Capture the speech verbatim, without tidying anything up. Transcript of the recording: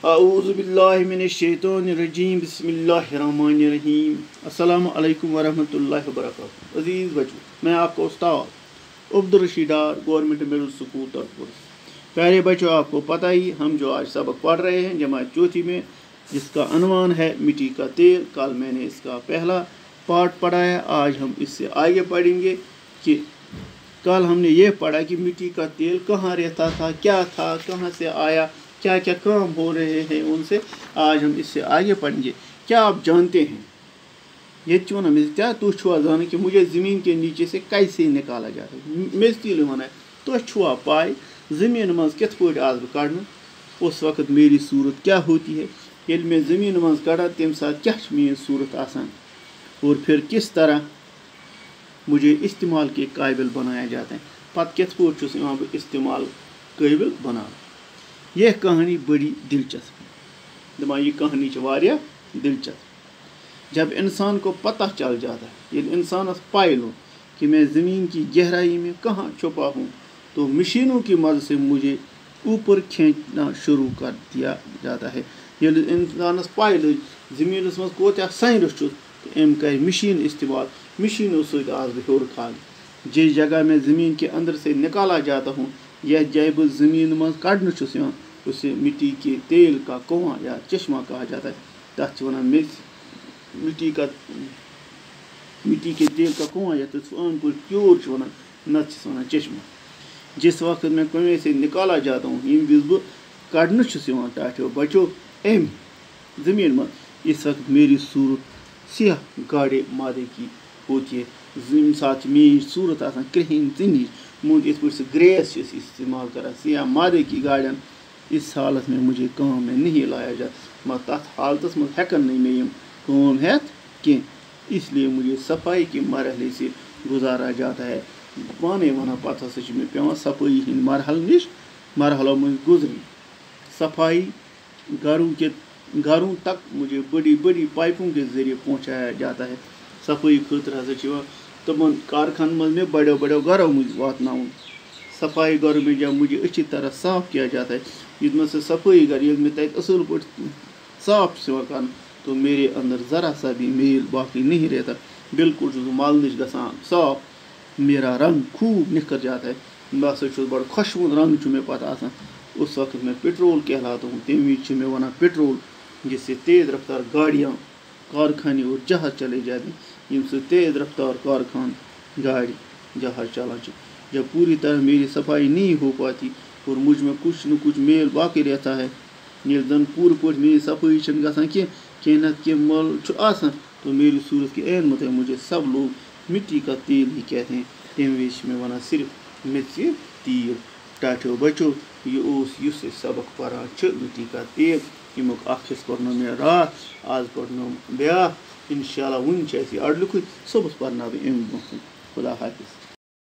औज़ु बिल्लाहि मिनश शैतानिर रजीम बिस्मिल्लाहिर रहमानिर रहीम। अस्सलामु अलैकुम वरहमतुल्लाहि वबरकातुहू। अजीज़ बच्चों, मैं आपका उस्ताद Abdul Rashid Dar government middle school Tarpur. प्यारे बच्चों, आपको पता ही हम जो आज सबक पढ़ रहे हैं जमात चौथी में, जिसका अनवान है मिट्टी का तेल। कल मैंने इसका पहला पार्ट पढ़ा है, आज हम इससे आगे पढ़ेंगे कि कल हमने ये पढ़ा कि मिट्टी का तेल कहाँ रहता था, क्या था, कहाँ से आया, क्या क्या काम हो रहे हैं उनसे। आज हम इससे आगे पढ़ेंगे। क्या आप जानते हैं ये चुना में क्या तो छुआ जाना कि मुझे ज़मीन के नीचे से कैसे निकाला जाता है। मेज तील वन तो छुआ पाए ज़मीन मज कित पे आज बह कड़न, उस वक्त मेरी सूरत क्या होती है। ये मैं ज़मीन मज कड़ा तम साथ क्या मेरी सूरत आसान, और फिर किस तरह मुझे इस्तेमाल के काबिल बनाया जाता है। पत कित पे बह इस्तेमाल काबिल बना। यह कहानी बड़ी दिलचस्प, दमा यह कहानी वारिया दिलचस्प। जब इंसान को पता चल जाता है, ये इंसान पाए लो कि मैं ज़मीन की गहराई में कहाँ छुपा हूँ, तो मशीनों की मदद से मुझे ऊपर खींचना शुरू कर दिया जाता है। ये इंसान पाए लो ज़मीन मज कोत साइंस तो अम कर मशीन इस्तेमाल, मशीनों सद आज बह हर खाल। जिस जगह मैं ज़मीन के अंदर से निकाला जाता हूँ, यह जय बह ज़मीन मज कड़न उसे मिट्टी के तेल का कुआं या चश्मा कहा जाता है। तथ वन मिट्टी का मिट्टी के तेल का कुआं या आम पे प्योर वन नत वन चश्मा। जिस वक्त मैं कुएं से निकाला जाता हूँ, यम विज बह कड़न टाठो बचो अम ज़मीन मज, इस वक्त मेरी सूरत सिया गाड़े मादे की होती है। यम साथ मेरी सूरत आसान कृहन ज़नी मुझ इस पे ग्रेस इस्तेमाल करा सिया मादे की गाड़ियाँ। इस हालत में मुझे काम में नहीं लाया जाता, मगर तथ हालत में हेकन नहीं मैं यम काम हेत कि, इसलिए मुझे सफाई के मरहले से गुजारा जाता है। पाने वन पत हसा मे पे सफाई हंद मरहल नश मरहलों में गुजरन। सफाई घरों के घरों तक मुझे बड़ी बड़ी पाइपों के जरिए पहुँचाया जाता है। सफाई खतर हसा तमन कारखान में बड़ो बड़ो घरों में वातना। सफाई घर में जब मुझे अच्छी तरह साफ़ किया जाता है, जिसमें से सफाई घर ये मैं तक असल पे साफ से कर, तो मेरे अंदर ज़रा सा भी मेल बाकी नहीं रहता, बिल्कुल मल नश ग साफ। मेरा रंग खूब निखर जाता है, बह सा बड़ खुशवुन रंग मे पता आसान। उस वक्त मैं पेट्रोल कहलाता हूँ, तम विज मे वन पेट्रोल, जिससे तेज़ रफ्तार गाड़ियाँ कारखाने और जहाज चले जाते हैं। इनसे तेज़ रफ्तार कारखान गाड़ी जहाज चला। जब पूरी तरह मेरी सफाई नहीं हो पाती और मुझ में कुछ न कुछ मेल बाकी रहता है, ये जन पूरे पे मेरी सफाई गसान कह न कह मल आसान, तो मेरी सूरत के एन मत मुझे सब लोग मिट्टी का तेल ही कहते हैं। तम विज में वन सिर्फ मिर्च तेल टाठो बचो। यह सबक पढ़ान मिट्टी का तेल, यमुक अख पढ़नो मे रात, आज पढ़नो ब्या इंशाल्लाह वन अड़ लिखुत, सुबह पढ़ना अम ब्रोह। खुदा हाफिज़।